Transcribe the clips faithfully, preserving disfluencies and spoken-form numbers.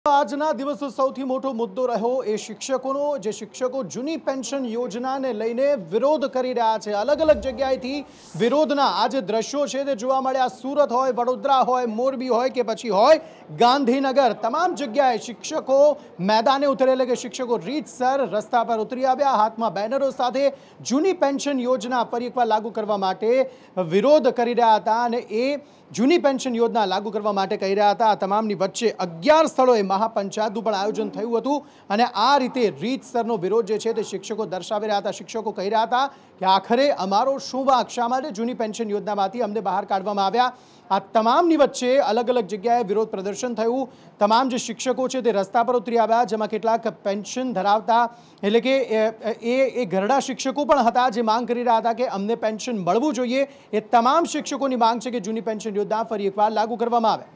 આજના દિવસો સૌથી મોટો મુદ્દો રહ્યો એ શિક્ષકોનો જે શિક્ષકો જૂની પેન્શન યોજનાને લઈને વિરોધ કરી રહ્યા છે। અલગ અલગ જગ્યાએથી વિરોધના આ જે દ્રશ્યો છે તે જોવા મળ્યા। સુરત હોય, વડોદરા હોય, મોરબી હોય કે પછી હોય ગાંધીનગર, તમામ જગ્યાએ શિક્ષકો મેદાને ઉતરેલે કે શિક્ષકો રીતસર રસ્તા પર ઉતરી આવ્યા। હાથમાં બેનરો સાથે જૂની પેન્શન યોજના ફરી એકવાર લાગુ કરવા માટે વિરોધ કરી રહ્યા હતા અને એ જૂની પેન્શન યોજના લાગુ કરવા માટે કહી રહ્યા હતા। આ તમામની વચ્ચે અગિયાર સ્થળોએ મહાપંચાયતનું પણ આયોજન થયું હતું અને આ રીતે રીતસરનો વિરોધ જે છે તે શિક્ષકો દર્શાવી રહ્યા હતા। શિક્ષકો કહી રહ્યા હતા કે આખરે અમારો શું વાંક, શા માટે જૂની પેન્શન યોજનામાંથી અમને બહાર કાઢવામાં આવ્યા। આ તમામની વચ્ચે અલગ અલગ જગ્યાએ વિરોધ પ્રદર્શન થયું। તમામ જે શિક્ષકો છે તે રસ્તા પર ઉતરી આવ્યા, જેમાં કેટલાક પેન્શન ધરાવતા એટલે કે એ એ ઘરડા શિક્ષકો પણ હતા જે માંગ કરી રહ્યા હતા કે અમને પેન્શન મળવું જોઈએ। એ તમામ શિક્ષકોની માંગ છે કે જૂની પેન્શન યોજના ફરી એકવાર લાગુ કરવામાં આવે।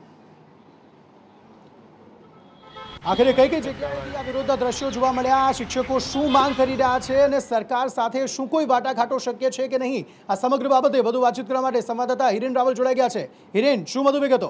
આખરે કઈ કઈ જગ્યાએથી આ વિરોધના દ્રશ્યો જોવા મળ્યા, શિક્ષકો શું માંગ કરી રહ્યા છે અને સરકાર સાથે શું કોઈ વાટાઘાટો શક્ય છે કે નહીં, આ સમગ્ર બાબતે વધુ વાતચીત કરવા માટે સંવાદદાતા હિરેન રાવલ જોડાઈ ગયા છે। હિરેન, શું વધુ વિગતો?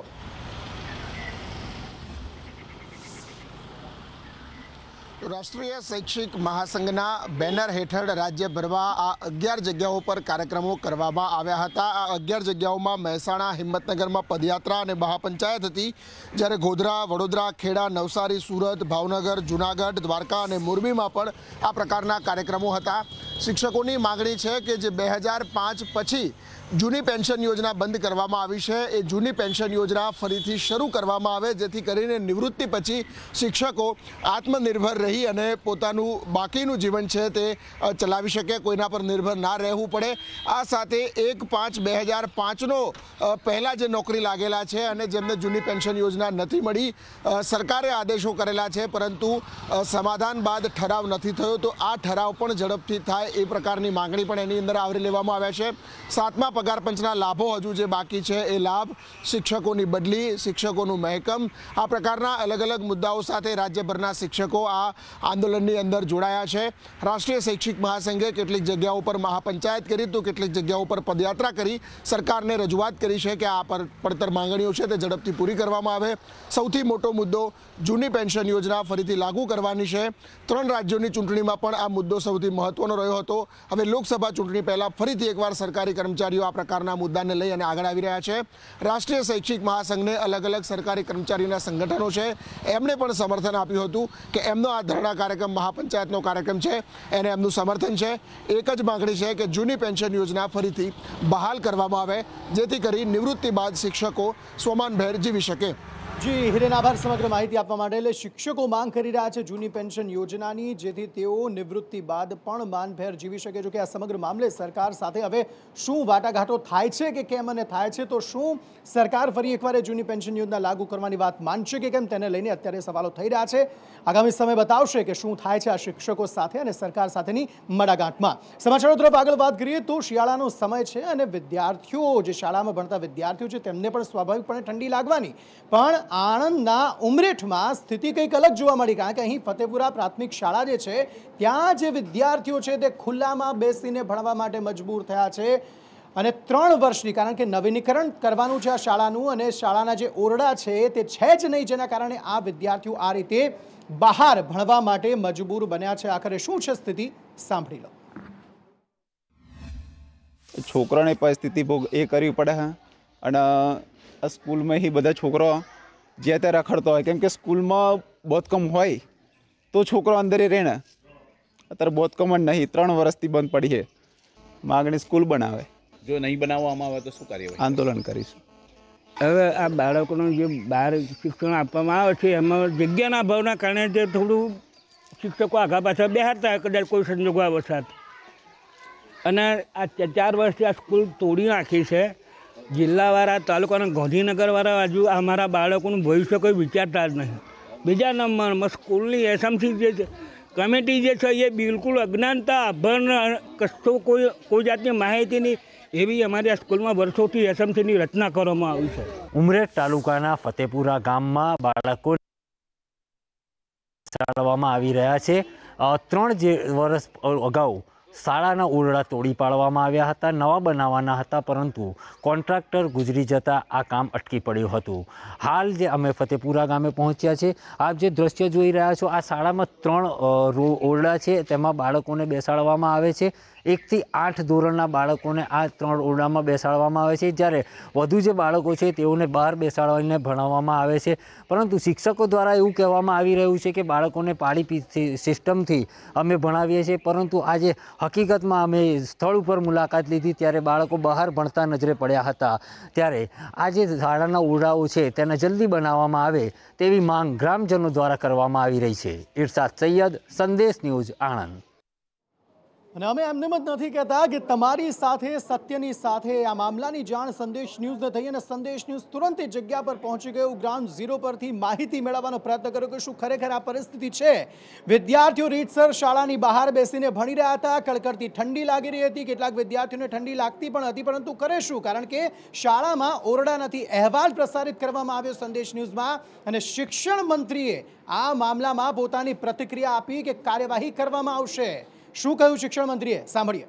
રાષ્ટ્રીય શૈક્ષિક મહાસંઘના બેનર હેઠળ રાજ્યભરમાં આ અગિયાર જગ્યાઓ પર કાર્યક્રમો કરવામાં આવ્યા હતા। આ અગિયાર જગ્યાઓમાં મહેસાણા, હિંમતનગરમાં પદયાત્રા અને મહાપંચાયત હતી, જ્યારે ગોધરા, વડોદરા, ખેડા, નવસારી, સુરત, ભાવનગર, જૂનાગઢ, દ્વારકા અને મોરબીમાં પણ આ પ્રકારના કાર્યક્રમો હતા। શિક્ષકોની માગણી છે કે જે બે હજાર પાંચ પછી જૂની પેન્શન યોજના બંધ કરવામાં આવી છે, એ જૂની પેન્શન યોજના ફરીથી શરૂ કરવામાં આવે, જેથી કરીને નિવૃત્તિ પછી શિક્ષકો આત્મનિર્ભર રહી અને પોતાનું બાકીનું જીવન છે તે ચલાવી શકે, કોઈના પર નિર્ભર ના રહેવું પડે। આ સાથે એક પાંચ બે હજાર પાંચનો પહેલાં જે નોકરી લાગેલા છે અને જેમને જૂની પેન્શન યોજના નથી મળી, સરકારે આદેશો કરેલા છે પરંતુ સમાધાન બાદ ઠરાવ નથી થયો, તો આ ઠરાવ પણ ઝડપથી થાય એ પ્રકારની માંગણી પણ એની અંદર આવરી લેવામાં આવ્યા છે। સાતમા પગાર પંચના લાભો હજુ જે બાકી છે એ લાભ, શિક્ષકોની બદલી, શિક્ષકોનું મહેકમ, આ પ્રકારના અલગ અલગ મુદ્દાઓ સાથે રાજ્યભરના શિક્ષકો આ આંદોલનની અંદર જોડાયા છે। રાષ્ટ્રીય શૈક્ષિક મહાસંઘે કેટલીક જગ્યાઓ પર મહાપંચાયત કરી તો કેટલીક જગ્યાઓ પર પદયાત્રા કરી સરકારને રજૂઆત કરી છે કે આ પડતર માંગણીઓ છે તે ઝડપથી પૂરી કરવામાં આવે। સૌથી મોટો મુદ્દો જૂની પેન્શન યોજના ફરીથી લાગુ કરવાની છે। ત્રણ રાજ્યોની ચૂંટણીમાં પણ આ મુદ્દો સૌથી મહત્વનો રહ્યો હતો। હવે લોકસભા ચૂંટણી પહેલાં ફરીથી એકવાર સરકારી કર્મચારીઓ આ પ્રકારના મુદ્દાને લઈ અને આગળ આવી રહ્યા છે। રાષ્ટ્રીય શૈક્ષિક મહાસંઘને અલગ અલગ સરકારી કર્મચારીના સંગઠનો છે, એમણે પણ સમર્થન આપ્યું હતું કે એમનો આ ધરણા કાર્યક્રમ મહાપંચાયતનો કાર્યક્રમ છે એને એમનું સમર્થન છે। એક જ માંગણી છે કે જૂની પેન્શન યોજના ફરીથી બહાલ કરવામાં આવે, જેથી કરી નિવૃત્તિ બાદ શિક્ષકો સ્વમાનભેર જીવી શકે। જી હિરેન, આભાર સમગ્ર માહિતી આપવા માટે। એટલે શિક્ષકો માંગ કરી રહ્યા છે જૂની પેન્શન યોજનાની, જેથી તેઓ નિવૃત્તિ બાદ પણ માનભેર જીવી શકે। જો કે આ સમગ્ર મામલે સરકાર સાથે હવે શું વાટાઘાટો થાય છે કે કેમ, અને થાય છે તો શું સરકાર ફરી એકવાર જૂની પેન્શન યોજના લાગુ કરવાની વાત માનશે કે કેમ, તેને લઈને અત્યારે સવાલો થઈ રહ્યા છે। આગામી સમય બતાવશે કે શું થાય છે આ શિક્ષકો સાથે અને સરકાર સાથેની મડાગાંઠમાં। સમાચારો તરફ આગળ વાત કરીએ તો શિયાળાનો સમય છે અને વિદ્યાર્થીઓ, જે શાળામાં ભણતા વિદ્યાર્થીઓ છે, તેમને પણ સ્વાભાવિકપણે ઠંડી લાગવાની, પણ આણંદના ઉમરેઠમાં સ્થિતિ કંઈક અલગ જોવા મળી, કારણ કે અહીં ફતેપુરા પ્રાથમિક શાળા જે છે ત્યાં જે વિદ્યાર્થીઓ છે તે ખુલ્લામાં બેસીને ભણવા માટે મજબૂર થયા છે અને ત્રણ વર્ષની, કારણ કે નવીનીકરણ કરવાનું છે આ શાળાનું અને શાળાના જે ઓરડા છે તે છે જ નહીં, જેના કારણે આ વિદ્યાર્થીઓ આ રીતે બહાર ભણવા માટે મજબૂર બન્યા છે। આખરે શું છે સ્થિતિ, સાંભળી લો। છોકરાની પરિસ્થિતિ બહુ એ કરવી પડે છે અને સ્કૂલમાં ही બધા છોકરા જે તે રખડતો હોય, કેમ કે સ્કૂલમાં બોધકમ હોય તો છોકરો અંદર રહે ને, અત્યારે બોધકમ જ નહીં, ત્રણ વર્ષથી બંધ પડી છે। માગણી સ્કૂલ બનાવે, જો નહીં બનાવવામાં આવે તો શું કાર્યવાહી, આંદોલન કરીશું। હવે આ બાળકોનું જે બહાર શિક્ષણ આપવામાં આવે છે એમાં જગ્યાના અભાવના કારણે જે થોડું શિક્ષકો આઘા પાછળ બેહાડતા હોય કદાચ કોઈ સંજોગો વરસાદ, અને આ ચાર વર્ષથી આ સ્કૂલ તોડી નાખી છે। જિલ્લાવાળા, તાલુકાના, ગાંધીનગરવાળા હજુ અમારા બાળકોનું ભવિષ્ય કોઈ વિચારતા જ નહીં। બીજા નંબરમાં સ્કૂલની એસએમસી જે કમિટી જે છે એ બિલકુલ અજ્ઞાનતા, અભણ, કશો કોઈ કોઈ જાતની માહિતી નહીં, એવી અમારી આ સ્કૂલમાં વર્ષોથી એસએમસીની રચના કરવામાં આવી છે। ઉમરેઠ તાલુકાના ફતેપુરા ગામમાં બાળકો શાળામાં આવી રહ્યા છે। ત્રણ જે વર્ષ અગાઉ શાળાના ઓરડા તોડી પાડવામાં આવ્યા હતા, નવા બનાવવાના હતા, પરંતુ કોન્ટ્રાક્ટર ગુજરી જતાં આ કામ અટકી પડ્યું હતું. હાલ જે અમે ફતેપુરા ગામે પહોંચ્યા છે, આપ જે દ્રશ્ય જોઈ રહ્યા છો, આ શાળામાં ત્રણ ઓરડા છે, તેમાં બાળકોને બેસાડવામાં આવે છે. એકથી આઠ ધોરણના બાળકોને આ ત્રણ ઓરડામાં બેસાડવામાં આવે છે, જ્યારે વધુ જે બાળકો છે તેઓને બહાર બેસાડવાને ભણાવવામાં આવે છે. પરંતુ શિક્ષકો દ્વારા એવું કહેવામાં આવી રહ્યું છે કે બાળકોને પાળી સિસ્ટમથી અમે ભણાવીએ છીએ, પરંતુ આજે હકીકતમાં અમે સ્થળ ઉપર મુલાકાત લીધી ત્યારે બાળકો બહાર ભણતા નજરે પડ્યા હતા. ત્યારે આ જે શાળાના ઓરડાઓ છે તેને જલ્દી બનાવવામાં આવે તેવી માંગ ગ્રામજનો દ્વારા કરવામાં આવી રહી છે. ઇરશાદ સૈયદ, સંદેશ ન્યૂઝ, આણંદ. અને અમે એમને જ નથી કહેતા કે તમારી સાથે સત્યની સાથે આ મામલાની જાણ સંદેશ ન્યૂઝને થઈ અને સંદેશ ન્યૂઝ તુરંત એ જગ્યા પર પહોંચી ગયું, ગ્રાઉન્ડ ઝીરો પરથી માહિતી મેળવવાનો પ્રયત્ન કર્યો કે શું ખરેખર આ પરિસ્થિતિ છે. વિદ્યાર્થીઓ રીતસર શાળાની બહાર બેસીને ભણી રહ્યા હતા, કડકડતી ઠંડી લાગી રહી હતી, કેટલાક વિદ્યાર્થીઓને ઠંડી લાગતી પણ હતી, પરંતુ કરે શું, કારણ કે શાળામાં ઓરડા નથી. અહેવાલ પ્રસારિત કરવામાં આવ્યો સંદેશ ન્યૂઝમાં અને શિક્ષણ મંત્રીએ આ મામલામાં પોતાની પ્રતિક્રિયા આપી કે કાર્યવાહી કરવામાં આવશે. શું કહ્યું શિક્ષણ મંત્રીએ, સાંભળીએ.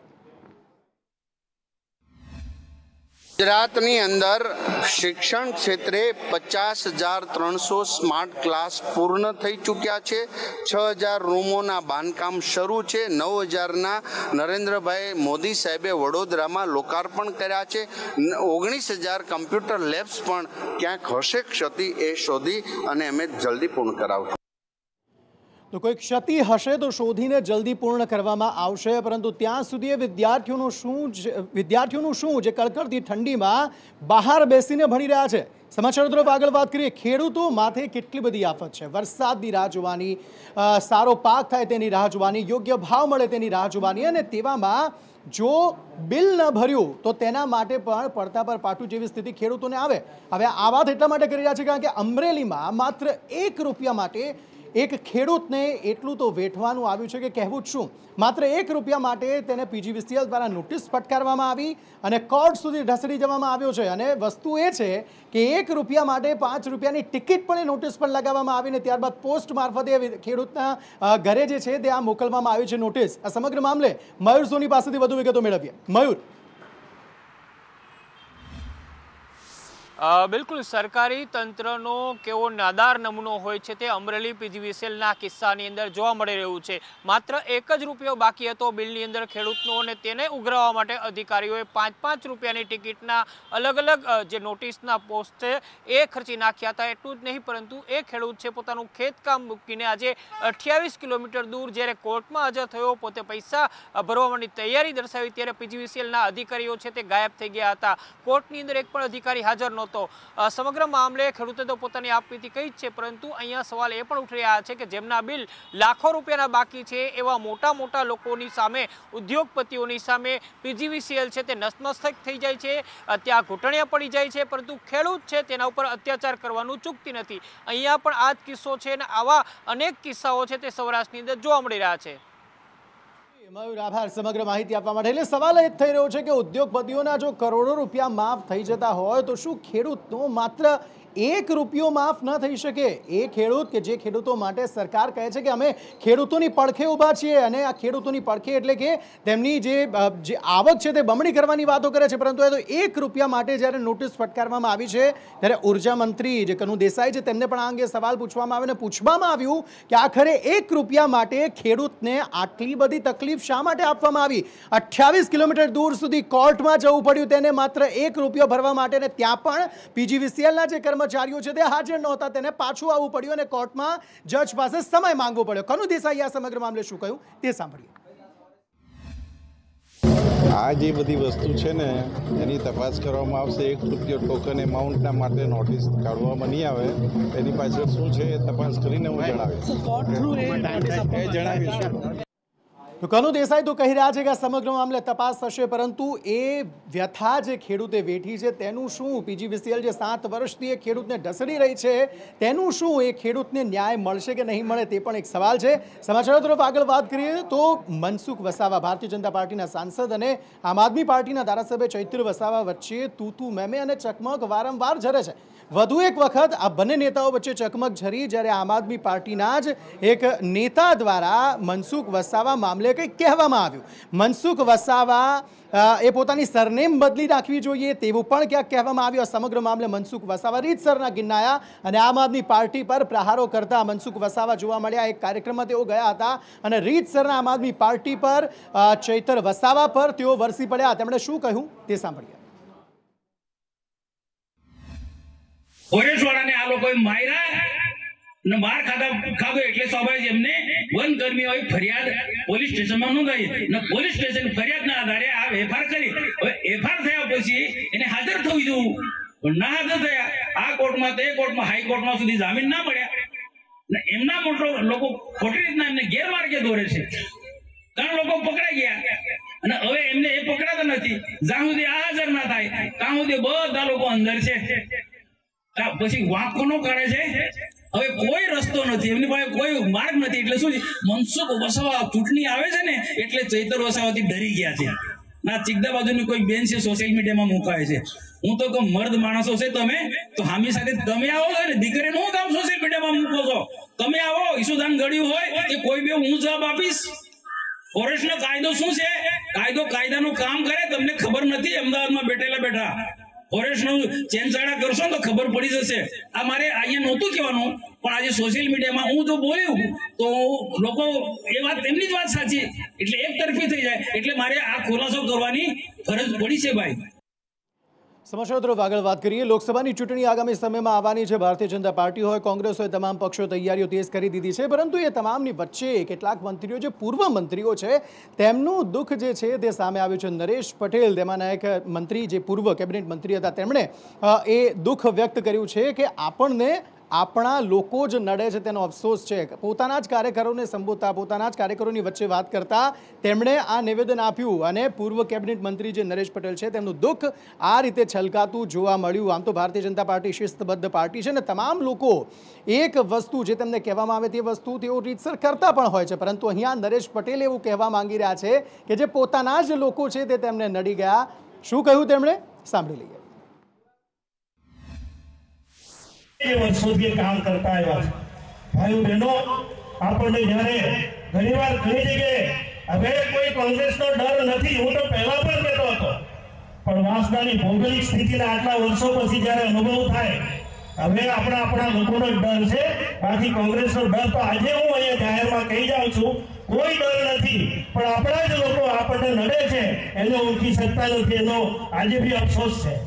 ગુજરાતની અંદર શિક્ષણ ક્ષેત્રે પચાસ હજાર ત્રણસો સ્માર્ટ ક્લાસ પૂર્ણ થઈ ચૂક્યા છે. છ હજાર રૂમોના બાંધકામ શરૂ છે. નવ હજારના નરેન્દ્રભાઈ મોદી સાહેબે વડોદરામાં લોકાર્પણ કર્યા છે. ઓગણીસ હજાર કમ્પ્યુટર લેબ્સ પણ ક્યાંક હશે ક્ષતિ એ શોધી અને અમે જલ્દી પૂર્ણ કરાવશું. તો કોઈ ક્ષતિ હશે તો શોધીને જલ્દી પૂર્ણ કરવામાં આવશે, પરંતુ ત્યાં સુધી વિદ્યાર્થીઓનું શું વિદ્યાર્થીઓનું શું જે કડકડતી ઠંડીમાં બહાર બેસીને ભણી રહ્યા છે. સમાચારો તરફ આગળ વાત કરીએ. ખેડૂતો માથે કેટલી બધી આફત છે. વરસાદની રાહ જોવાની, સારો પાક થાય તેની રાહ જોવાની, યોગ્ય ભાવ મળે તેની રાહ જોવાની, અને તેવામાં જો બિલ ન ભર્યું તો તેના માટે પણ પડતા પર પાટું જેવી સ્થિતિ ખેડૂતોને આવે. હવે આ વાત એટલા માટે કરી રહ્યા છે કારણ કે અમરેલીમાં માત્ર એક રૂપિયા માટે એક ખેડૂતને એટલું તો વેઠવાનું આવ્યું છે કે કહેવું જ શું. માત્ર એક રૂપિયા માટે તેને પીજીવીસીએલ દ્વારા નોટિસ ફટકારવામાં આવી અને કોર્ટ સુધી ઢસડી જવામાં આવ્યો છે. અને વસ્તુ એ છે કે એક રૂપિયા માટે પાંચ રૂપિયાની ટિકિટ પણ એ નોટિસ પર લગાવવામાં આવીને ત્યારબાદ પોસ્ટ મારફતે ખેડૂતના ઘરે જે છે ત્યાં મોકલવામાં આવી છે નોટિસ. આ સમગ્ર મામલે મયુર સોની પાસેથી વધુ વિગતો મેળવીએ. મયુર. બિલકુલ, સરકારી તંત્રનો કેવો નાદાર નમૂનો હોય છે તે અમરેલી પીજીવીસીએલના કિસ્સાની અંદર જોવા મળી રહ્યું છે. માત્ર એક જ રૂપિયો બાકી હતો બિલની અંદર ખેડૂતનો, અને તેને ઉઘરાવવા માટે અધિકારીઓએ પાંચ પાંચ રૂપિયાની ટિકિટના અલગ અલગ જે નોટિસના પોસ્ટ છે એ ખર્ચી નાખ્યા હતા. એટલું જ નહીં, પરંતુ એ ખેડૂત છે પોતાનું ખેતકામ મૂકીને આજે અઠ્યાવીસ કિલોમીટર દૂર જ્યારે કોર્ટમાં હાજર થયો, પોતે પૈસા ભરવાની તૈયારી દર્શાવી, ત્યારે પીજીવીસીએલના અધિકારીઓ છે તે ગાયબ થઈ ગયા હતા. કોર્ટની અંદર એક પણ અધિકારી હાજર નહોતો. તો સમગ્ર મામલે ખેડૂતે તો પોતાની આપવીતી કહી જ છે, પરંતુ અહીંયા સવાલ એ પણ ઉઠી રહ્યા છે કે જેમના બિલ લાખો રૂપિયાના બાકી છે એવા મોટા મોટા લોકોની સામે, ઉદ્યોગપતિઓની સામે પીજીવીસીએલ છે તે નસનસ થઈ જાય છે, ત્યાં ઘૂંટણિયા પડી જાય છે, પરંતુ ખેડૂત છે તેના ઉપર અત્યાચાર કરવાનું ચૂકતી નથી. અહીંયા પણ આ જ કિસ્સો છે અને આવા અનેક કિસ્સાઓ છે તે સૌરાષ્ટ્રની અંદર જોવા મળી રહ્યા છે. મયુર, આભાર સમગ્ર માહિતી આપવા માટે. એટલે સવાલ એ થઈ રહ્યો છે કે ઉદ્યોગપતિઓના જો કરોડો રૂપિયા માફ થઈ જતા હોય તો શું ખેડૂતનો માત્ર એક રૂપિયો માફ ન થઈ શકે? એ ખેડૂત કે જે ખેડૂતો માટે સરકાર કહે છે કે અમે ખેડૂતોની પડખે ઊભા છીએ, અને આ ખેડૂતોની પડખે એટલે કે તેમની જે જે આવક છે તે બમણી કરવાની વાતો કરે છે, પરંતુ એ તો એક રૂપિયા માટે જ્યારે નોટિસ ફટકારવામાં આવી છે ત્યારે ઉર્જા મંત્રી જે કનુ દેસાઈ છે તેમને પણ આ અંગે સવાલ પૂછવામાં આવ્યો અને પૂછવામાં આવ્યું કે આખરે એક રૂપિયા માટે ખેડૂતને આટલી બધી તકલીફ શા માટે આપવામાં આવી. અઠ્યાવીસ કિલોમીટર દૂર સુધી કોર્ટમાં જવું પડ્યું તેને માત્ર એક રૂપિયો ભરવા માટે, અને ત્યાં પણ પીજીવીસીએલના જે કર્મચારીઓ છે તે હાજર નહોતા, તેને પાછું આવવું પડ્યું અને કોર્ટમાં જજ પાસે સમય માંગવો પડ્યો. કનુ દેસાઈ આ સમગ્ર મામલે શું કહ્યું તે સાંભળીએ. આ જે બધી વસ્તુ છે ને એની તપાસ કરવામાં આવશે. એક રૂપિયો ટોકન એમાઉન્ટના માટે નોટિસ કાઢવામાં નહીં આવે, એની પાછળ શું છે એ તપાસ કરીને હું જણાવીશ. તો કનુ દેસાઈ તો કહી રહ્યા છે કે આ સમગ્ર મામલે તપાસ થશે, પરંતુ એ વ્યથા જે ખેડૂતે વેઠી છે તેનું શું? પીજીવીસીએલ જે સાત વર્ષથી એ ખેડૂતને ઢસડી રહી છે તેનું શું? એ ખેડૂતને ન્યાય મળશે કે નહીં મળે તે પણ એક સવાલ છે. સમાચારો તરફ આગળ વાત કરીએ તો મનસુખ વસાવા, ભારતીય જનતા પાર્ટીના સાંસદ અને આમ આદમી પાર્ટીના ધારાસભ્ય ચૈત્ર વસાવા વચ્ચે તૂતુ મેમે અને ચકમક વારંવાર ઝરે છે. વધુ એક વખત આ બંને નેતાઓ વચ્ચે ચકમક ઝરી જ્યારે આમ આદમી પાર્ટીના જ એક નેતા દ્વારા મનસુખ વસાવા મામલે મામલે કંઈક કહેવામાં આવ્યું. મનસુખ વસાવા એ પોતાની સરનેમ બદલી રાખવી જોઈએ તેવું પણ ક્યાંક કહેવામાં આવ્યું. આ સમગ્ર મામલે મનસુખ વસાવા રીતસરના ગિન્નાયા અને આમ આદમી પાર્ટી પર પ્રહારો કરતા મનસુખ વસાવા જોવા મળ્યા. એક કાર્યક્રમમાં તેઓ ગયા હતા અને રીતસરના આમ આદમી પાર્ટી પર ચૈતર વસાવા પર તેઓ વરસી પડ્યા. તેમણે શું કહ્યું તે સાંભળીએ. પોલીસવાળાને આ લોકોએ માર્યા ને માર ખાધા ખાધો એટલે સ્વાભાવિક એમને વન કર્મીઓએ ફરિયાદ પોલીસ સ્ટેશનમાં નોંધાવી ને પોલીસ સ્ટેશન ફરિયાદના આધારે આ વેફાર કરી. હવે વેફાર થયા પછી એને હાજર થવું જોવું પણ ના હાજર થયા. આ કોર્ટમાં તે કોર્ટમાં હાઈકોર્ટમાં સુધી જામીન ના મળ્યા ને એમના મોટો લોકો ખોટી રીતના એમને ગેરમાર્ગે દોરે છે. ત્રણ લોકો પકડાઈ ગયા અને હવે એમને એ પકડાતા નથી. જ્યાં સુધી આ હાજર ના થાય ત્યાં સુધી બધા લોકો અંદર છે. પછી વાંક કોનો કાઢે છે? હવે કોઈ રસ્તો નથી, એમની પાસે કોઈ માર્ગ નથી. એટલે શું છે, મનસુખ વસાવા ચૂંટણી આવે છે ને એટલે ચૈતર વસાવાથી ડરી ગયા છે. ના ચિકદા બાજુની કોઈ બેન છે સોશિયલ મીડિયામાં મુકાય છે. હું તો કહું મર્દ માણસો છે તમે તો હામી સાથે તમે આવો છો ને દીકરીનું હું કામ સોશિયલ મીડિયામાં મૂકો છો? તમે આવો, ઈસુદાન ગળ્યું હોય કે કોઈ બે હું જવાબ આપીશ. ફોરેસ્ટનો કાયદો શું છે? કાયદો કાયદાનું કામ કરે. તમને ખબર નથી અમદાવાદમાં બેઠેલા બેઠા ફોરેસ્ટનું ચેનચાળા કરશો તો ખબર પડી જશે. આ મારે અહીંયા નહોતું કહેવાનું પણ આજે સોશિયલ મીડિયામાં હું જો બોલ્યું તો લોકો એ વાત તેમની જ વાત સાચી એટલે એક તરફી થઈ જાય એટલે મારે આ ખુલાસો કરવાની ફરજ પડી છે ભાઈ. સમાચાર તરફ આગળ વાત કરીએ. લોકસભાની ચૂંટણી આગામી સમયમાં આવવાની છે. ભારતીય જનતા પાર્ટી હોય, કોંગ્રેસ હોય, તમામ પક્ષો તૈયારીઓ તેજ કરી દીધી છે. પરંતુ એ તમામની વચ્ચે કેટલાક મંત્રીઓ જે પૂર્વ મંત્રીઓ છે તેમનું દુઃખ જે છે તે સામે આવ્યું છે. નરેશ પટેલ તેમાંના એક મંત્રી જે પૂર્વ કેબિનેટ મંત્રી હતા તેમણે એ દુઃખ વ્યક્ત કર્યું છે કે આપણને આપણા લોકો જ નડે છે તેનો અફસોસ છે. પોતાના જ કાર્યકરોને સંબોધતા, પોતાના જ કાર્યકરોની વચ્ચે વાત કરતા તેમણે આ નિવેદન આપ્યું અને પૂર્વ કેબિનેટ મંત્રી જે નરેશ પટેલ છે તેમનું દુઃખ આ રીતે છલકાતું જોવા મળ્યું. આમ તો ભારતીય જનતા પાર્ટી શિસ્તબદ્ધ પાર્ટી છે ને તમામ લોકો એક વસ્તુ જે તેમને કહેવામાં આવે તે વસ્તુ તેઓ રીતસર કરતા પણ હોય છે. પરંતુ અહીંયા નરેશ પટેલ એવું કહેવા માંગી રહ્યા છે કે જે પોતાના જ લોકો છે તે તેમને નડી ગયા. શું કહ્યું તેમણે સાંભળી લઈએ. વર્ષોથી કામ કરતા આવ્યા છે. ભાઈઓ બહેનો, આપણને જયારે ઘણી વાર ઘણી જગ્યાએ હવે કોઈ કોંગ્રેસનો ડર નથી, હું તો પહેલા પણ કહેતો હતો, પણ વાંસદાની ભૌગોલિક સ્થિતિના આટલા વર્ષો પછી જયારે અનુભવ થાય હવે આપણા આપણા લોકોનો ડર છે. બાકી કોંગ્રેસનો ડર તો આજે હું અહીંયા જાહેરમાં કહી જાઉં છું કોઈ ડર નથી, પણ આપણા જ લોકો આપણને નડે છે એને ઓળખી શકતા નથી, એનો આજે બી અફસોસ છે.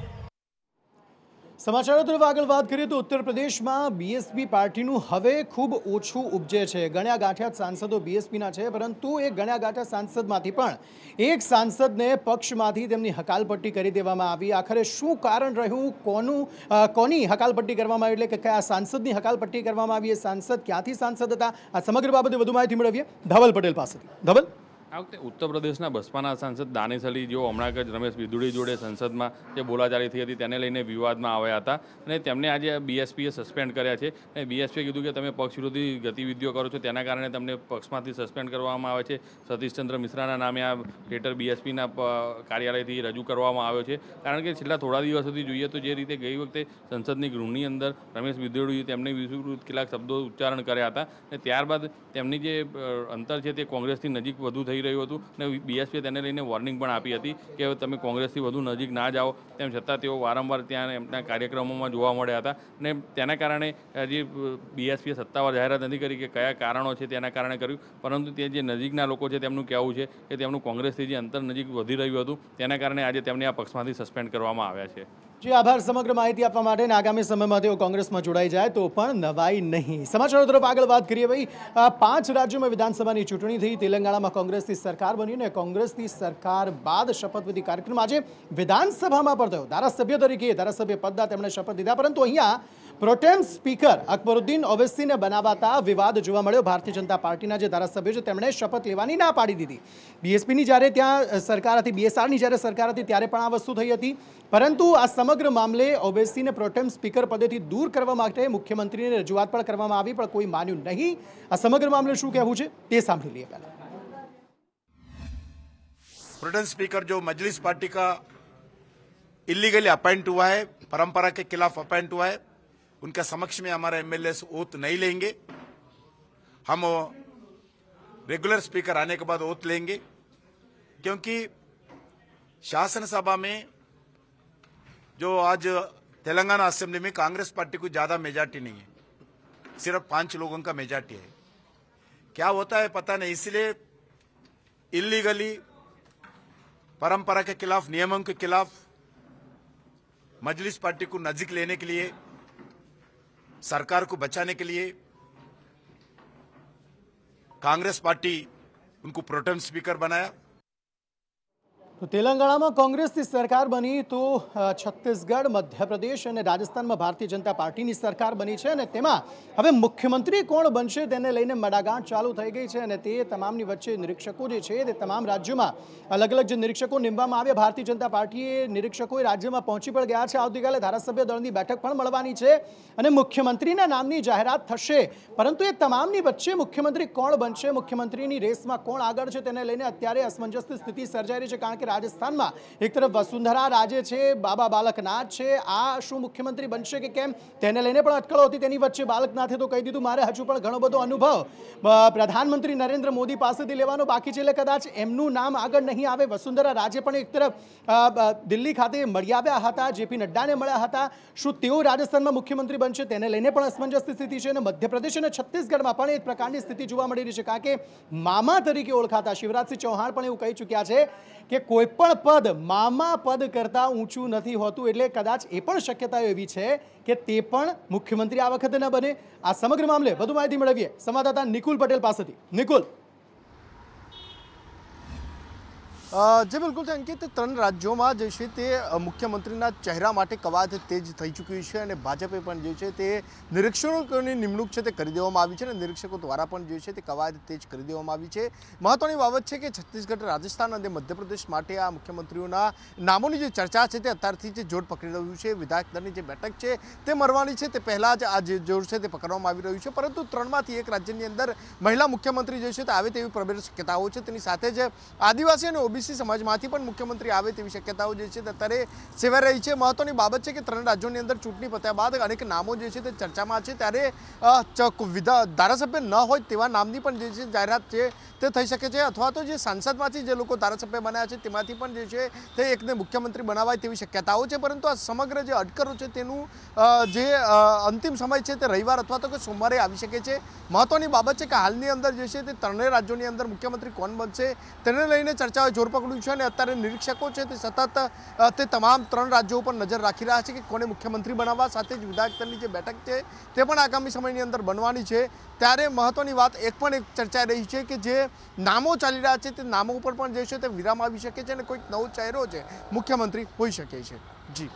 સમાચારો તરફ આગળ વાત કરીએ તો ઉત્તર પ્રદેશમાં બીએસપી પાર્ટીનું હવે ખૂબ ઓછું ઉપજે છે. ગણ્યા ગાંઠ્યા સાંસદો બીએસપીના છે પરંતુ એ ગણ્યા ગાંઠ્યા સાંસદમાંથી પણ એક સાંસદને પક્ષમાંથી તેમની હકાલપટ્ટી કરી દેવામાં આવી. આખરે શું કારણ રહ્યું, કોનું કોની હકાલપટ્ટી કરવામાં આવી, એટલે કે કયા સાંસદની હકાલપટ્ટી કરવામાં આવી, એ સાંસદ ક્યાંથી સાંસદ હતા, આ સમગ્ર બાબતે વધુ માહિતી મેળવીએ ધવલ પટેલ પાસેથી. ધવલ, આ વખતે ઉત્તર પ્રદેશના બસપાના સાંસદ દાનિશ અલી જેઓ હમણાં જ રમેશ બિદુડી જોડે સંસદમાં જે બોલાચાલી થઈ હતી તેને લઈને વિવાદમાં આવ્યા હતા અને તેમને આજે બીએસપીએ સસ્પેન્ડ કર્યા છે. અને બીએસપીએ કીધું કે તમે પક્ષ વિરોધી ગતિવિધિઓ કરો છો તેના કારણે તમને પક્ષમાંથી સસ્પેન્ડ કરવામાં આવે છે. સતીશચંદ્ર મિશ્રાના નામે આ લેટર બીએસપીના કાર્યાલયથી રજૂ કરવામાં આવ્યો છે. કારણ કે છેલ્લા થોડા દિવસ સુધી જોઈએ તો જે રીતે ગઈ વખતે સંસદની ગૃહની અંદર રમેશ બિદુડીએ તેમની વિરુદ્ધ કેટલાક શબ્દો ઉચ્ચારણ કર્યા હતા અને ત્યારબાદ તેમની જે અંતર છે તે કોંગ્રેસથી નજીક વધુ થઈ રહ્યું હતું અને બીએસપીએ તેને લઈને વોર્નિંગ પણ આપી હતી કે તમે કોંગ્રેસથી વધુ નજીક ના જાઓ. તેમ છતાં તેઓ વારંવાર ત્યાં એમના કાર્યક્રમોમાં જોવા મળ્યા હતા અને તેના કારણે જે બીએસપીએ સત્તાવાર જાહેરાત નથી કરી કે કયા કારણો છે તેના કારણે કર્યું, પરંતુ તે જે નજીકના લોકો છે તેમનું કહેવું છે કે તેમનું કોંગ્રેસથી જે અંતર નજીક વધી રહ્યું હતું તેના કારણે આજે તેમને આ પક્ષમાંથી સસ્પેન્ડ કરવામાં આવ્યા છે. જી આભાર સમગ્ર માહિતી આપવા માટે. આગામી સમયમાં તેઓ કોંગ્રેસમાં જોડાઈ જાય તો પણ નવાઈ નહીં. સમાચારો તરફ આગળ વાત કરીએ. ભાઈ, પાંચ રાજ્યોમાં વિધાનસભાની ચૂંટણી થઈ. તેલંગાણામાં કોંગ્રેસની સરકાર બની અને કોંગ્રેસની સરકાર બાદ શપથવિધિ કાર્યક્રમ આજે વિધાનસભામાં પણ થયો. ધારાસભ્ય તરીકે ધારાસભ્ય પદના તેમણે શપથ લીધા, પરંતુ અહીંયા પ્રોટેમ સ્પીકર અકબરુદ્દીન ઓવૈસીને બનાવાતા વિવાદ જોવા મળ્યો. ભારતીય જનતા પાર્ટીના જે ધારાસભ્યો છે તેમણે શપથ લેવાની ના પાડી દીધી. બીએસપીની જ્યારે ત્યાં સરકાર હતી, બીએસઆરની જ્યારે સરકાર હતી ત્યારે પણ આ વસ્તુ થઈ હતી, પરંતુ આ સમગ્ર મામલે ઓવૈસીને પ્રોટેમ સ્પીકર પદેથી દૂર કરવા માટે મુખ્યમંત્રીને રજૂઆત પણ કરવામાં આવી પણ કોઈ માન્યું નહીં. આ સમગ્ર મામલે શું કહેવું છે તે સાંભળી લઈએ. પહેલા प्रोटेम स्पीकर जो मजलिस पार्टी का इलीगली अपॉइंट हुआ है, परंपरा के खिलाफ अपॉइंट हुआ है, उनके समक्ष में हमारे एमएलए ओथ नहीं लेंगे. हम रेगुलर स्पीकर आने के बाद ओथ लेंगे, क्योंकि शासन सभा में जो आज तेलंगाना असेंबली में कांग्रेस पार्टी को ज्यादा मेजॉरिटी नहीं है, सिर्फ पांच लोगों का मेजॉरिटी है। क्या होता है पता नहीं, इसलिए इलीगली परंपरा के खिलाफ, नियमों के खिलाफ मजलिस पार्टी को नजदीक लेने के लिए, सरकार को बचाने के लिए कांग्रेस पार्टी उनको प्रोटेम स्पीकर बनाया। तो तेलंगाणाમાં કોંગ્રેસની સરકાર બની તો છત્તીસગઢ, મધ્યપ્રદેશ અને રાજસ્થાનમાં ભારતીય જનતા પાર્ટીની સરકાર બની છે અને તેમાં હવે મુખ્યમંત્રી કોણ બનશે તેને લઈને મડાગાંઠ ચાલુ થઈ ગઈ છે અને તે તમામની વચ્ચે નિરીક્ષકો જે છે તે તમામ રાજ્યોમાં અલગ અલગ જે નિરીક્ષકો નીમવામાં આવ્યા, ભારતીય જનતા પાર્ટીએ નિરીક્ષકો રાજ્યમાં પહોંચી પણ ગયા છે। આવતીકાલે ધારાસભ્ય દળની બેઠક પણ મળવાની છે અને મુખ્યમંત્રીના નામની જાહેરાત થશે, પરંતુ એ તમામની વચ્ચે મુખ્યમંત્રી કોણ બનશે, મુખ્યમંત્રીની રેસમાં કોણ આગળ છે તેને લઈને અત્યારે અસમંજસની સ્થિતિ સર્જાઈ રહી છે। કારણ કે राजस्थान में एक तरफ वसुंधरा राजे छे, बाबा बालकनाथ छे, आ शू मुख्यमंत्री बनशे के केम तेने लईने पण अटकळो हती। तेनी वच्चे बालकनाथे तो कही दीधुं मारे हजू पण घणो बधो अनुभव प्रधानमंत्री नरेंद्र मोदी पासेथी लेवानो बाकी छे, એટલે कदाच एमनुं नाम આગળ नहीं आवे। वसुंधरा राजे पण एक तरफ दिल्ली खाते मळी આવ્યા હતા, जेपी नड्डाने मळ्या હતા, શું તેઓ રાજસ્થાનમાં મુખ્યમંત્રી બનશે તેને લઈને પણ અસમંજસની સ્થિતિ છે અને મધ્યપ્રદેશ અને છત્તીસગઢમાં પણ એક પ્રકારની સ્થિતિ જોવા મળી રહી છે। કારણ કે મામા તરીકે ઓળખાતા શિવરાજસિંહ ચૌહાણ પણ એવું કહી ચૂક્યા છે કે કોઈ પણ પદ મામા પદ કરતા ઊંચું નથી હોતું, એટલે કદાચ એ પણ શક્યતાઓ એવી છે કે તે પણ મુખ્યમંત્રી આ વખતે ન બને। આ સમગ્ર મામલે વધુ માહિતી મેળવીએ સંવાદદાતા નિકુલ પટેલ પાસેથી। નિકુલ। જે બિલકુલ અંકિત, ત્રણ રાજ્યોમાં જે છે તે મુખ્યમંત્રીના ચહેરા માટે કવાયત તેજ થઈ ચૂકી છે અને ભાજપે પણ જે છે તે નિરીક્ષકોની નિમણૂક છે તે કરી દેવામાં આવી છે અને નિરીક્ષકો દ્વારા પણ જે છે તે કવાયત તેજ કરી દેવામાં આવી છે। મહત્વની બાબત છે કે છત્તીસગઢ, રાજસ્થાન અને મધ્યપ્રદેશ માટે આ મુખ્યમંત્રીઓના નામોની જે ચર્ચા છે તે અત્યારથી જે જોર પકડી રહ્યું છે। વિધાયક દળની જે બેઠક છે તે મળવાની છે તે પહેલાં જ આ જે જોર છે તે પકડવામાં આવી રહ્યું છે, પરંતુ ત્રણમાંથી એક રાજ્યની અંદર મહિલા મુખ્યમંત્રી જે છે તે આવે તેવી પ્રબળ શક્યતાઓ છે। તેની સાથે જ આદિવાસી અને ઓબીસી સમાજમાંથી પણ મુખ્યમંત્રી આવે તેવી શક્યતાઓ જે છે તે અત્યારે સેવાઈ રહી છે। મહત્વની બાબત છે કે ત્રણ રાજ્યોની અંદર ચૂંટણી પત્યા બાદ અનેક નામો જે છે તે ચર્ચામાં છે, ત્યારે ધારાસભ્ય ન હોય તેવા નામની પણ જે છે જાહેરાત છે તે થઈ શકે છે, અથવા તો જે સાંસદમાંથી જે લોકો ધારાસભ્ય બન્યા છે તેમાંથી પણ જે છે તે એકને મુખ્યમંત્રી બનાવાય તેવી શક્યતાઓ છે। પરંતુ આ સમગ્ર જે અટકળો છે તેનું જે અંતિમ સમય છે તે રવિવાર અથવા તો કે સોમવારે આવી શકે છે। મહત્વની બાબત છે કે હાલની અંદર જે છે તે ત્રણેય રાજ્યોની અંદર મુખ્યમંત્રી કોણ બનશે તેને લઈને ચર્ચાઓ જોર પકડ્યું છે અને અત્યારે નિરીક્ષકો છે તે સતત તે તમામ ત્રણ રાજ્યો ઉપર નજર રાખી રહ્યા છે કે કોને મુખ્યમંત્રી બનાવવા, સાથે જ વિધાયક દળની જે બેઠક છે તે પણ આગામી સમયની અંદર બનવાની છે। ત્યારે મહત્વની વાત એક પણ એક ચર્ચાઈ રહી છે કે જે નામો ચાલી રહ્યા છે તે નામો ઉપર પણ જે છે તે વિરામ આવી શકે છે અને કોઈક નવો ચહેરો છે મુખ્યમંત્રી હોઈ શકે છે। જી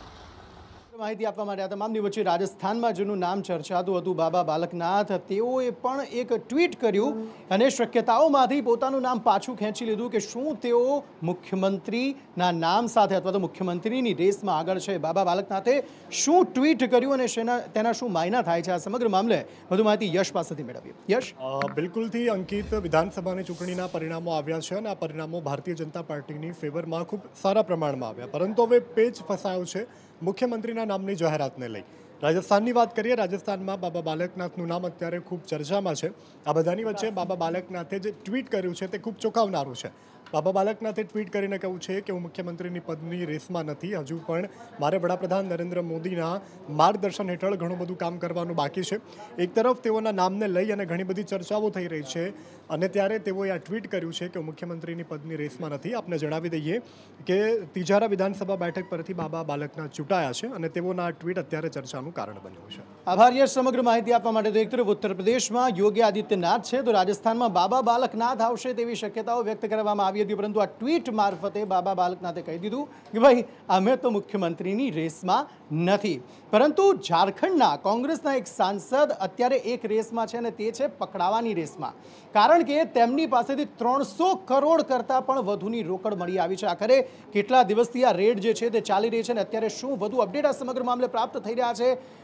માહિતી આપવા માટે આ તમામની વચ્ચે રાજસ્થાનમાં જેનું નામ ચર્ચાતું હતું બાબા બાલકનાથ, તેઓએ પણ એક ટ્વીટ કર્યું અને શક્યતાઓમાંથી પોતાનું નામ પાછું ખેંચી લીધું કે શું તેઓ મુખ્યમંત્રીના નામ સાથે અથવા તો મુખ્યમંત્રીની રેસમાં આગળ છે। બાબા બાલકનાથે શું ટ્વીટ કર્યું અને શેના તેના શું માયના થાય છે, આ સમગ્ર મામલે વધુ માહિતી યશ પાસેથી મેળવીએ। યશ। બિલકુલથી અંકિત, વિધાનસભાની ચૂંટણીના પરિણામો આવ્યા છે અને આ પરિણામો ભારતીય જનતા પાર્ટીની ફેવરમાં ખૂબ સારા પ્રમાણમાં આવ્યા, પરંતુ હવે પેચ ફસાયો છે મુખ્યમંત્રીના નામની જાહેરાતને લઈ। રાજસ્થાનની વાત કરીએ, રાજસ્થાનમાં બાબા બાલકનાથનું નામ અત્યારે ખૂબ ચર્ચામાં છે। આ બધાની વચ્ચે બાબા બાલકનાથે જે ટ્વીટ કર્યું છે તે ખૂબ ચોંકાવનારું છે। બાબા બાલકનાથે ટ્વીટ કરીને કહ્યું છે કે હું મુખ્યમંત્રીની પદની રેસમાં નથી, હજુ પણ મારે વડાપ્રધાન નરેન્દ્ર મોદીના માર્ગદર્શન હેઠળ ઘણું બધું કામ કરવાનું બાકી છે। એક તરફ તેઓના નામને લઈ અને ઘણી બધી ચર્ચાઓ થઈ રહી છે અને ત્યારે તેઓએ આ ટ્વીટ કર્યું છે કે હું મુખ્યમંત્રીની પદની રેસમાં નથી। આપને જણાવી દઈએ કે તિજારા વિધાનસભા બેઠક પરથી બાબા બાલકનાથ ચૂંટાયા છે અને તેઓના આ ટ્વીટ અત્યારે ચર્ચાનું કારણ બન્યું છે। આભાર યશ સમગ્ર માહિતી આપવા માટે। તો એક તરફ ઉત્તર પ્રદેશમાં યોગી આદિત્યનાથ છે, તો રાજસ્થાનમાં બાબા બાલકનાથ આવશે તેવી શક્યતાઓ વ્યક્ત કરવામાં આવી હતી, પરંતુ આ ટ્વીટ મારફતે બાબા બાલકનાથે કહી દીધું કે ભાઈ અમે તો મુખ્યમંત્રીની રેસમાં નથી। પરંતુ ઝારખંડના કોંગ્રેસના એક સાંસદ અત્યારે એક રેસમાં છે અને તે છે પકડાવાની રેસમાં, કારણ કે તેમની પાસેથી ત્રણસો કરોડ કરતાં પણ વધુની રોકડ મળી આવી છે। આખરે કેટલા દિવસથી આ રેડ જે છે તે ચાલી રહી છે અને અત્યારે શું વધુ અપડેટ આ સમગ્ર મામલે પ્રાપ્ત થઈ રહ્યા છે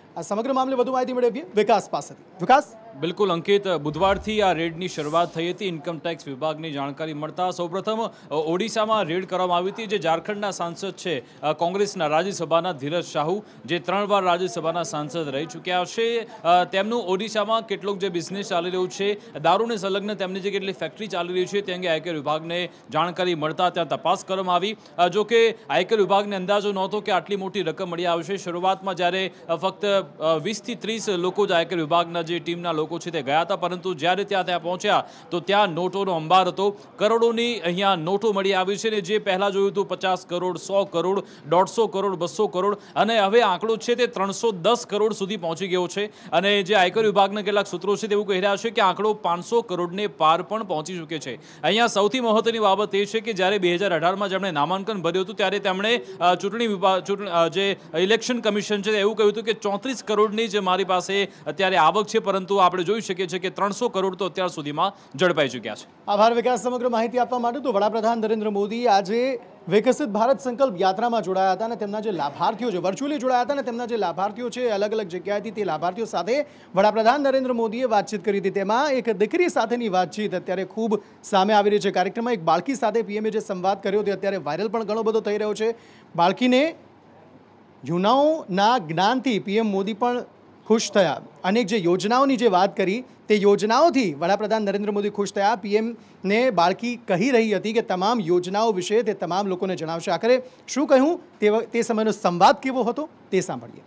આ સમગ્ર મામલે વધુ માહિતી મેળવીએ વિકાસ પાસેથી. વિકાસ. બિલકુલ અંકિત, બુધવારથી આ રેડની શરૂઆત થઈ હતી. ઇન્કમટેક્સ વિભાગની જાણકારી મળતા સૌપ્રથમ ઓડિશામાં રેડ કરવામાં આવી હતી. જે ઝારખંડના સાંસદ છે કોંગ્રેસના રાજ્યસભાના ધીરજ સાહુ, જે ત્રણ વાર રાજ્યસભાના સાંસદ રહી ચૂક્યા છે, તેમનું ઓડિશામાં કેટલોક જે બિઝનેસ ચાલી રહ્યું છે, દારૂને સંલગ્ન તેમની જે કેટલી ફેક્ટરી ચાલી રહી છે તે અંગે આયકર વિભાગને જાણકારી મળતા ત્યાં તપાસ કરવામાં આવી. જો કે આયકર વિભાગને અંદાજો નહોતો કે આટલી મોટી રકમ મળી આવશે. શરૂઆતમાં જ્યારે ફક્ત વીસથી ત્રીસ લોકો જ આયકર વિભાગના જે ટીમના લોકો છે તે ગયા હતા, પરંતુ જ્યારે ત્યાં ત્યાં પહોંચ્યા તો ત્યાં નોટોનો અંબાર હતો. કરોડોની અહીંયા નોટો મળી આવી છે ને જે પહેલાં જોયું હતું પચાસ કરોડ, સો કરોડ, દોઢસો કરોડ, બસો કરોડ, અને હવે આંકડો છે તે ત્રણસો દસ કરોડ સુધી પહોંચી ગયો છે. અને જે આયકર વિભાગના કેટલાક સૂત્રો છે તેવું કહી રહ્યા છે કે આંકડો પાંચસો કરોડને પાર પણ પહોંચી ચૂકે છે. અહીંયા સૌથી મહત્વની બાબત એ છે કે જ્યારે બે હજાર અઢારમાં જેમણે નામાંકન ભર્યું હતું ત્યારે તેમણે ચૂંટણી વિભાગ ચૂંટણી જે ઇલેક્શન કમિશન છે એવું કહ્યું હતું કે ચોત્રીસ કરોડની જે મારી પાસે અત્યારે આવક છે, પરંતુ આપણે જોઈ શકીએ છીએ કે ત્રણસો કરોડ તો અત્યાર સુધીમાં ઝડપાઈ ચૂક્યા છે. આભાર વિકાસ સમગ્ર માહિતી આપવા માટે. તો વડાપ્રધાન નરેન્દ્ર મોદી આજે વિકસિત ભારત સંકલ્પ યાત્રામાં જોડાયા હતા અને તેમના જે લાભાર્થીઓ છે વર્ચ્યુઅલી જોડાયા હતા અને તેમના જે લાભાર્થીઓ છે અલગ અલગ જગ્યાએથી તે લાભાર્થીઓ સાથે વડાપ્રધાન નરેન્દ્ર મોદીએ વાતચીત કરી હતી. તેમાં એક દીકરી સાથેની વાતચીત અત્યારે ખૂબ સામે આવી રહી છે. કાર્યક્રમમાં એક બાળકી સાથે પીએમએ જે સંવાદ કર્યો તે અત્યારે વાયરલ પણ ઘણો બધો થઈ રહ્યો છે. બાળકીને યુનાઓના જ્ઞાનથી પીએમ મોદી પણ ખુશ થયા. અનેક જે યોજનાઓની જે વાત કરી તે યોજનાઓથી વડાપ્રધાન નરેન્દ્ર મોદી ખુશ થયા. પીએમને બાળકી કહી રહી હતી કે તમામ યોજનાઓ વિશે તે તમામ લોકોને જણાવશે. આખરે શું કહ્યું તે સમયનો સંવાદ કેવો હતો તે સાંભળીએ.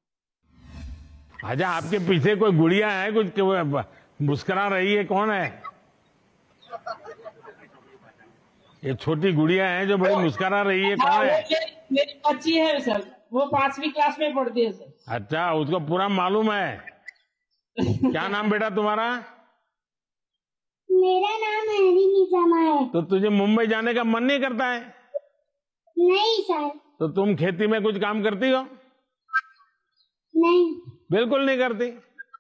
अच्छा आपके पीछे कोई गुड़िया है कुछ मुस्कुरा रही है, कौन है? ये छोटी गुड़िया है जो बड़ी मुस्कुरा रही है, कौन है? मेरी बच्ची है सर, वो पांचवी क्लास में पढ़ती है सर. अच्छा, उसको पूरा मालूम है. क्या नाम बेटा तुम्हारा? मेरा नाम हैरी निजामा है. तो तुझे मुंबई जाने का मन नहीं करता है? नहीं सर. तो तुम खेती में कुछ काम करती हो? नहीं. बिल्कुल नहीं करती.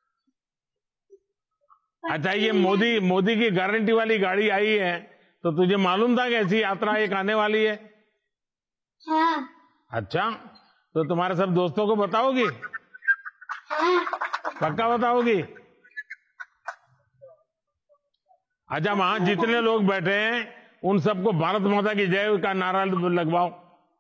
अच्छा, ये मोदी मोदी की गारंटी वाली गाड़ी आई है तो तुझे मालूम था कि ऐसी यात्रा एक आने वाली है? हाँ. अच्छा, तो तुम्हारे सब दोस्तों को बताओगी? हाँ. पक्का बताओगी? अच्छा, वहां जितने लोग बैठे हैं उन सबको भारत माता की जय का नारा लगवाओ.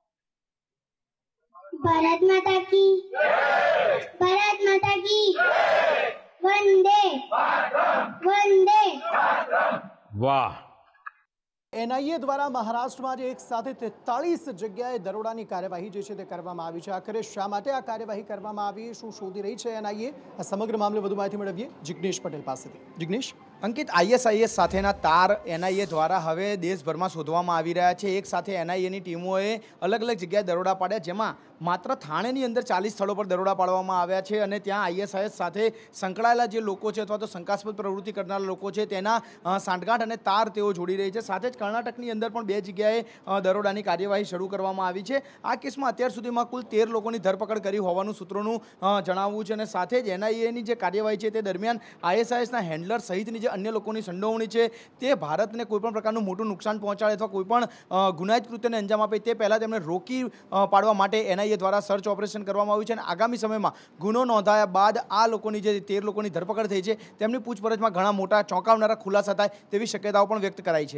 भारत माता की, भारत माता की, वंदे वंदे. वाह. એનઆઈએ દ્વારા મહારાષ્ટ્રમાં આજે એક સાથે તેતાળીસ જગ્યાએ દરોડાની કાર્યવાહી જે છે તે કરવામાં આવી છે. આખરે શા માટે આ કાર્યવાહી કરવામાં આવી, શું શોધી રહી છે એનઆઈએ, આ સમગ્ર મામલે વધુ માહિતી મેળવીએ જિગ્નેશ પટેલ પાસેથી. જિગ્નેશ. અંકિત, આઈએસઆઈએસ સાથેના તાર એનઆઈએ દ્વારા હવે દેશભરમાં શોધવામાં આવી રહ્યા છે. એક સાથે એનઆઈએની ટીમોએ અલગ અલગ જગ્યાએ દરોડા પાડ્યા, જેમાં માત્ર થાણેની અંદર ચાલીસ સ્થળો પર દરોડા પાડવામાં આવ્યા છે અને ત્યાં આઈએસઆઈએસ સાથે સંકળાયેલા જે લોકો છે અથવા તો શંકાસ્પદ પ્રવૃત્તિ કરનારા લોકો છે તેના સાંઠગાંઠ અને તાર તેઓ જોડી રહી છે. સાથે જ કર્ણાટકની અંદર પણ બે જગ્યાએ દરોડાની કાર્યવાહી શરૂ કરવામાં આવી છે. આ કેસમાં અત્યાર સુધીમાં કુલ તેર લોકોની ધરપકડ કરી હોવાનું સૂત્રોનું જણાવવું છે અને સાથે જ એનઆઈએની જે કાર્યવાહી છે તે દરમિયાન આઈએસઆઈએસના હેન્ડલર સહિતની જે અન્ય લોકોની સંડોવણી છે તે ભારતને કોઈપણ પ્રકારનું મોટું નુકસાન પહોંચાડે અથવા કોઈપણ ગુનાહિત કૃત્યને અંજામ આપે તે પહેલાં તેમને રોકી પાડવા માટે એનઆઈએ દ્વારા સર્ચ ઓપરેશન કરવામાં આવ્યું છે અને આગામી સમયમાં ગુનો નોંધાયા બાદ આ લોકોની જે તેર લોકોની ધરપકડ થઈ છે તેમની પૂછપરછમાં ઘણા મોટા ચોંકાવનારા ખુલાસા થાય તેવી શક્યતાઓ પણ વ્યક્ત કરાઈ છે.